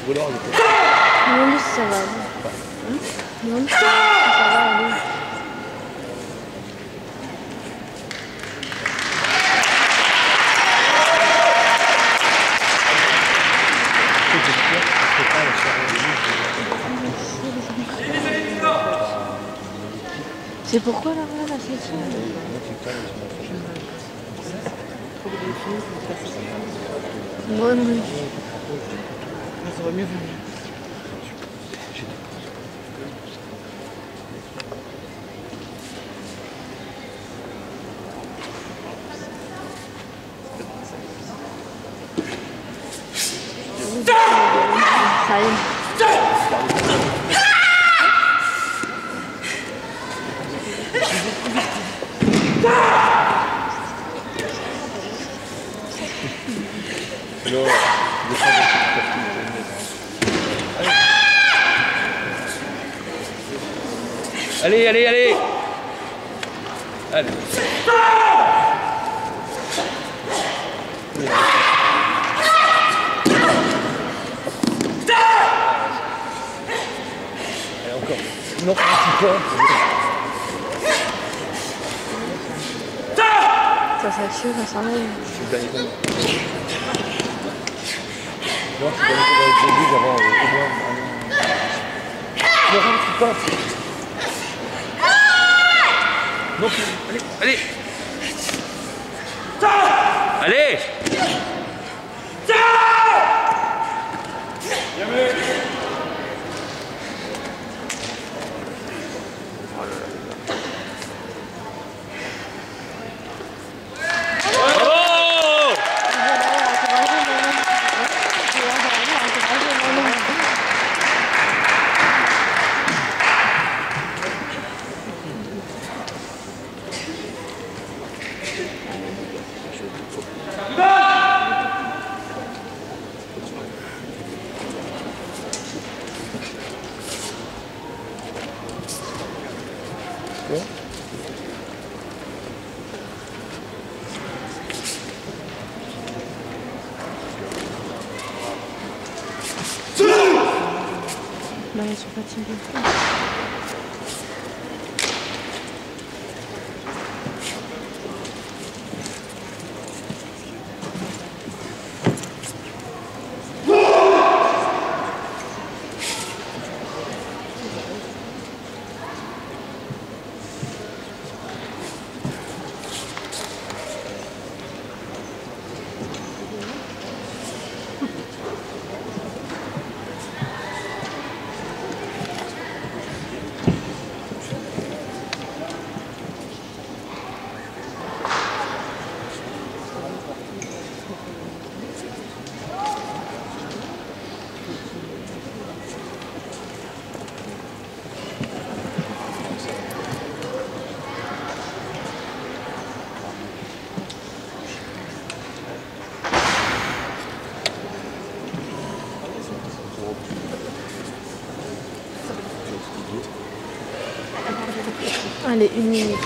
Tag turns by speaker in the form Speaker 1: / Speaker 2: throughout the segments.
Speaker 1: voleur,
Speaker 2: non, ça va aller. Non, ça va aller. C'est pourquoi là, la section? Ouais, oui.
Speaker 3: Ça aurait mieux venir.
Speaker 2: Ça y est.
Speaker 1: Allez, allez, allez. Allez. Allez, encore. Non, un petit peu.
Speaker 2: Ça s'assure, ça s'en aille.
Speaker 1: C'est le dernier combat. Non, c'est le dernier combat avec Zélig avant au moins. Non, un petit peu. Non plus. Allez, allez. Allez.
Speaker 2: Non, ils sont fatigués. Allez, 1 minute.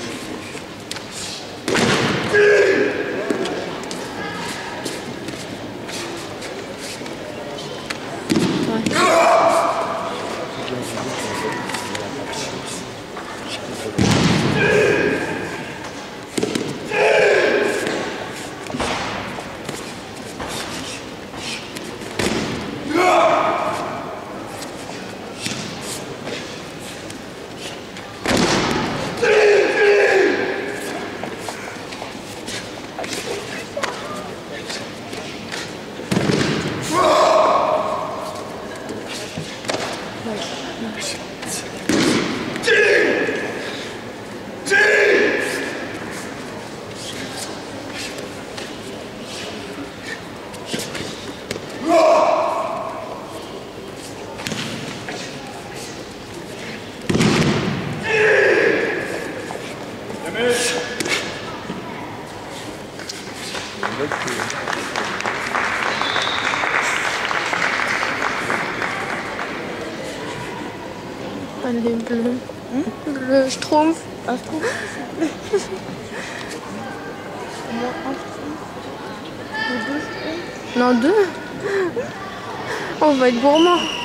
Speaker 2: Allez, bleu. Le Schtroumpf.
Speaker 3: Un Schtroumpf.
Speaker 2: Non, 2. On va être gourmand.